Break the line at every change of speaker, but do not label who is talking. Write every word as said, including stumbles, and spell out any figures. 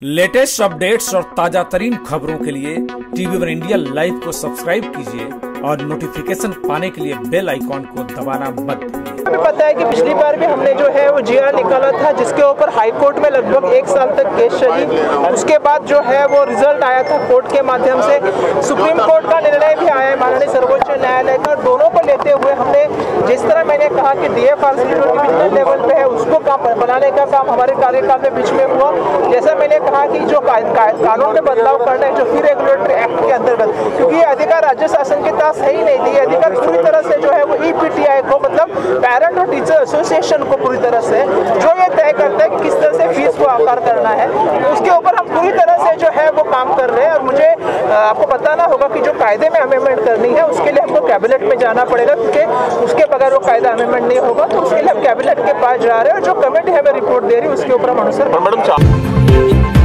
Latest updates और ताजा तरीन खबरों के लिए टीवी वन इंडिया लाइव को सब्सक्राइब कीजिए और नोटिफिकेशन पाने के लिए बेल आइकॉन को दबाना मत भूलिए।
हमें पता है कि पिछली बार भी हमने जो है वो जीआर निकाला था, जिसके ऊपर हाई कोर्ट में लगभग एक साल तक केस चली। उसके बाद जो है वो रिजल्ट आया था कोर्ट के माध्यम से। सुप्रीम कोर्ट का निर्णय भी आया है माननीय सर्वोच्च न्यायालय का। दोनों को लेते हुए हमने जिस तरह मैंने कहा कि डीएफआरसी जो डिविजनल लेवल पे है उसको काम बनाने का काम हमारे कार्यकाल में बीच में हुआ। जैसा मैंने कहा कि जो कानून में बदलाव करना है जो फी रेगुलेटरी एक्ट के अंतर्गत, क्योंकि ये अधिकार राज्य शासन के पास है ही नहीं थी। अधिकार पूरी तरह से जो है वो ईपीटीआई को, मतलब पेरेंट और टीचर एसोसिएशन को पूरी तरह से जो ये तय करता है कि किस तरह से फीस को आकार करना है, उसके ऊपर हम पूरी तरह से जो है वो काम कर रहे हैं। और मुझे आपको बताना होगा कि जो कायदे में अमेंडमेंट करनी है उसके लिए हमको कैबिनेट में जाना पड़ेगा, क्योंकि उसके बगैर वो कायदा अमेंडमेंट नहीं होगा। तो उसके लिए हम कैबिनेट के पास जा रहे हैं और जो कमेटी हमें रिपोर्ट दे रही है उसके ऊपर हम अनुसार